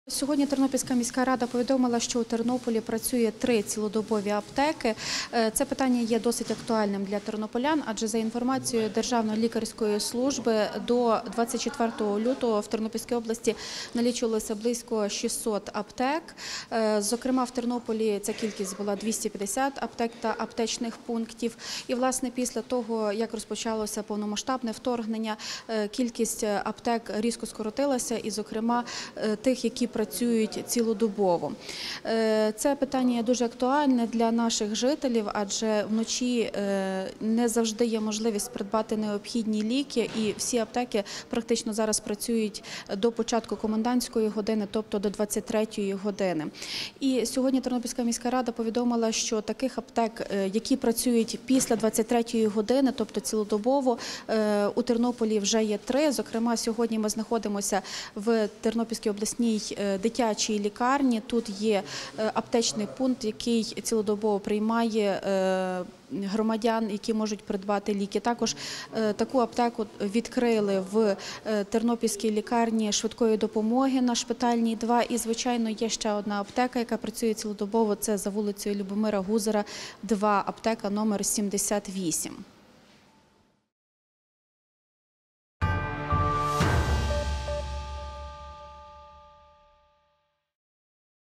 Сьогодні Тернопільська міська рада повідомила, що у Тернополі працює 3 цілодобові аптеки. Це питання є досить актуальним для тернополян, адже за інформацією Державної лікарської служби до 24 лютого в Тернопільській області налічувалося близько 600 аптек. Зокрема, в Тернополі ця кількість була 250 аптек та аптечних пунктів. І, власне, після того, як розпочалося повномасштабне вторгнення, кількість аптек різко скоротилася, і, зокрема, тих, які працюють цілодобово. Це питання є дуже актуальне для наших жителів, адже вночі не завжди є можливість придбати необхідні ліки, і всі аптеки практично зараз працюють до початку комендантської години, тобто до 23-ї години. І сьогодні Тернопільська міська рада повідомила, що таких аптек, які працюють після 23-ї години, тобто цілодобово, у Тернополі вже є 3. Зокрема, сьогодні ми знаходимося в Тернопільській обласній дитячій лікарні. Тут є аптечний пункт, який цілодобово приймає громадян, які можуть придбати ліки. Також таку аптеку відкрили в Тернопільській лікарні швидкої допомоги на Шпитальній 2. І, звичайно, є ще одна аптека, яка працює цілодобово. Це за вулицею Любомира Гузара, 2, аптека номер 78.